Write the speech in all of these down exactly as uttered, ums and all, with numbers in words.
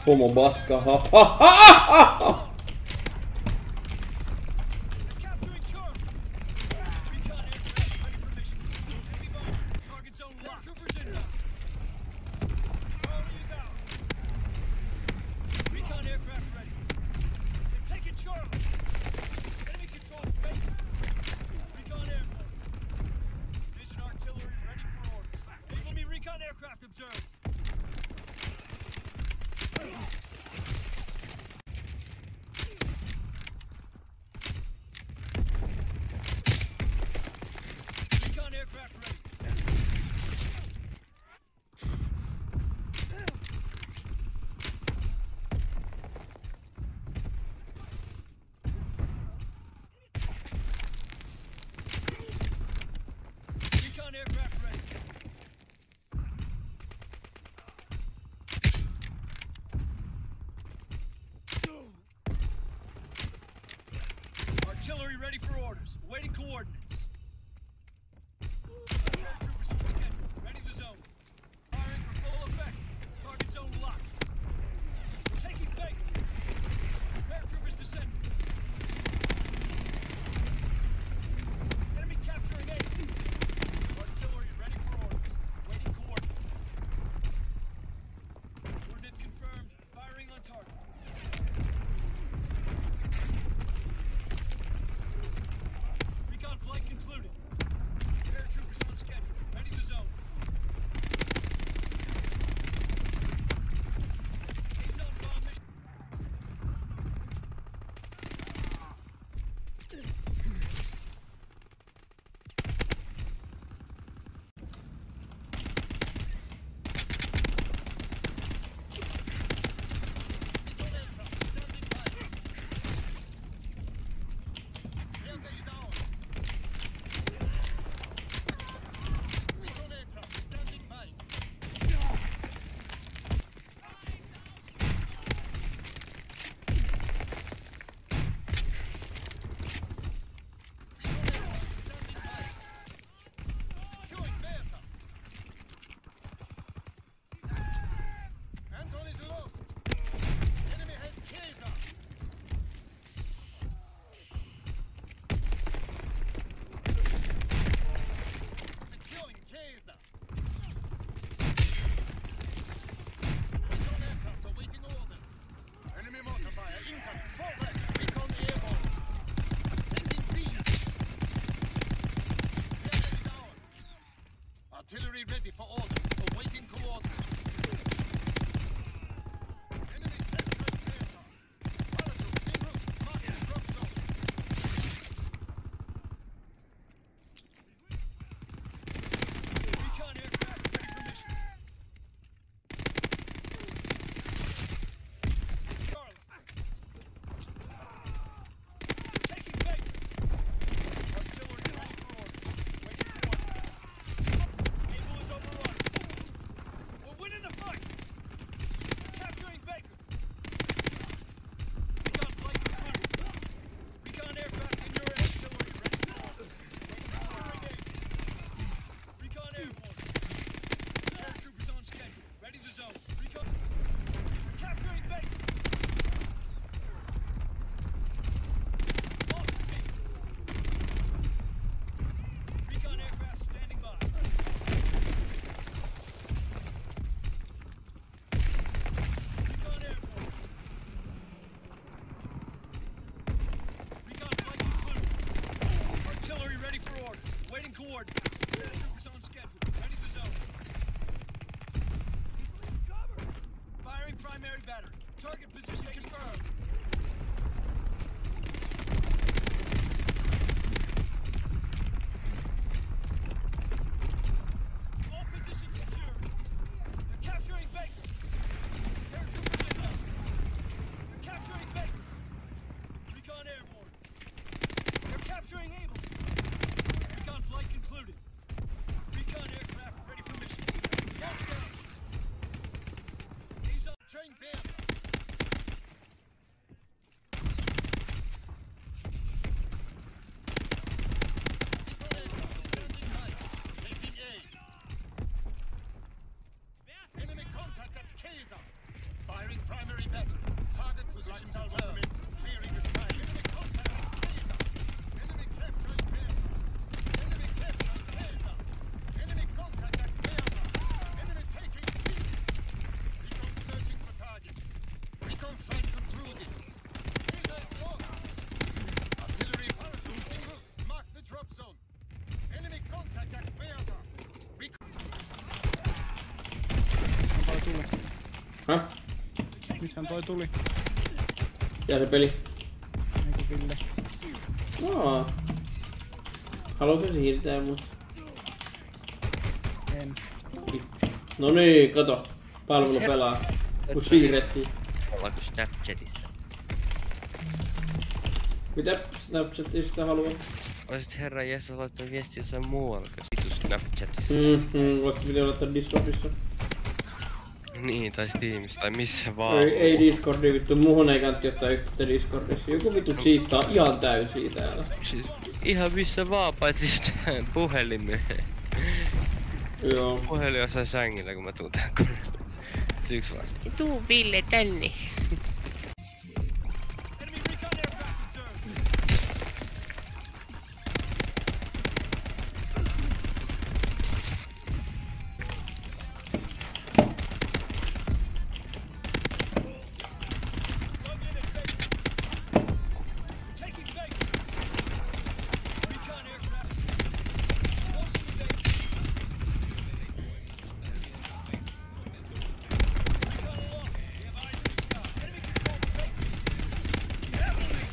Homo baska, ha ha ha ha ha! Artillery ready for orders. Awaiting coordinates. Paratroopers on schedule. Ready the zone. Firing for full effect. Target zone locked. We're taking bait. Paratroopers descending. Enemy capturing A. Artillery ready for orders. Awaiting coordinates. Coordinates confirmed. Firing on target. Recon flight No toi tuli. Ja se peli. Niinku Ville. No. Haluatko siirtää mut? En. No niin, kato. Palvelu pelaa. Mut siirrettiin. Ollaanko Snapchatissa? Mitä Snapchatista haluat? Oisit herran Jessa laittaa viesti jossain muualla kuin vitu Snapchatissa. Mm, mm, voisit video laittaa Discordissa. Niin, tai Steamissa, tai missä vaan. Ei, ei Discordi vittu, muuhun ei kantti ottaa yhteyttä Discordissa. Joku vittu cheattaa ihan täysiä täällä. Siis ihan missä vaan, paitsi sitä puhelimeen. Joo. Puhelin jossain sängillä, kun mä tuun tähän koneelle. Se yks vaan se, tuu Ville tänne. Enemy recon aircraft observed. Plug in at base. Taking base. Recon aircraft. Closing the base. Recon aloft. We have eyes in the sky. Enemy control the base. Heavily.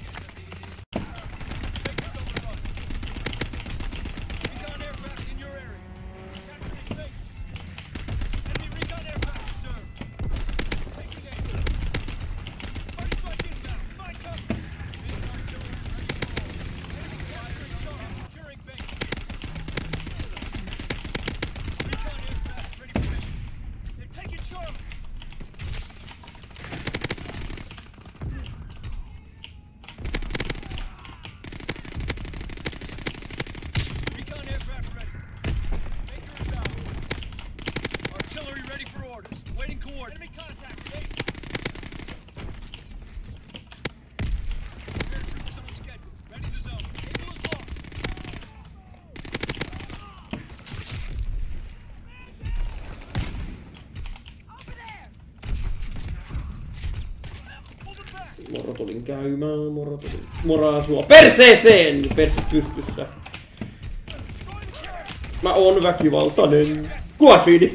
Base is overrun. Recon aircraft in your area. Capture this base. Enemy recon aircraft observed. Taking aim. First strike inbound. My cover. Big artillery ready for orders. Enemy capturing target. Securing base. Recon aircraft ready for mission. They're taking Charlie. Recon aircraft ready. Major inbound. Artillery ready for orders. Waiting coordinates. Enemy contact. Base. Paratroopers on schedule. Ready to zone. Cable is lost. Hold it back. Moro tulin käymään, moro tulin. Moraa sua perseeseen! Perse pystyssä. Mä oon väkivaltainen. Kuafiini!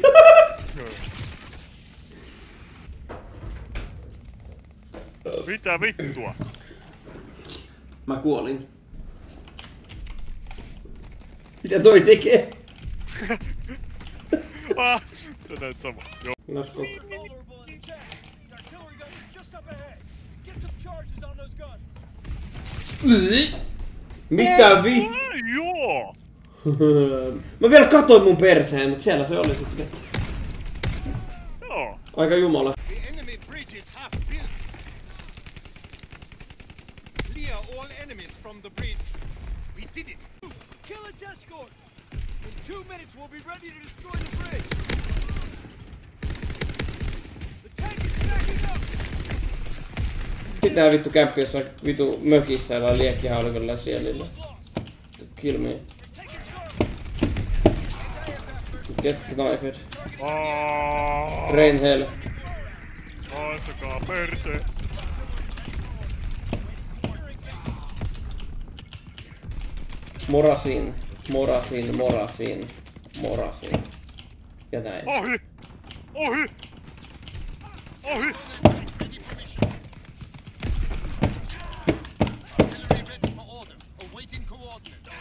Mitä vittua? Mä kuolin. Mitä toi tekee? Ah, sä näet sama. Joo. Nasko. Vulnerable in attack. The artillery guns are just up ahead. Get some charges on those guns. Mitä vi? Ah, joo! Mä vielä katoin mun perseen, mut siellä se oli sitten. Joo. Aika jumala. The enemy bridge is half built. Clear all enemies from the bridge. We did it. Kill its escort. In two minutes, we'll be ready to destroy the bridge. The tank is backing up. Sitä vittu kämppi jossain vitu mökissä ja liekkihaulikolla siellä. Kill me. Taking Charlie. Get knifed. Aaaa. Rain hell. Haistakaa perse. Morasin. Morasin, morasin. Morasin. Ja näin. Ohi! Ohi! Ohi! Ready for mission. Artillery ready for orders. Awaiting coordinates.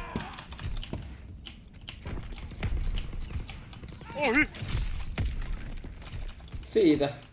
Ohi! Siitä.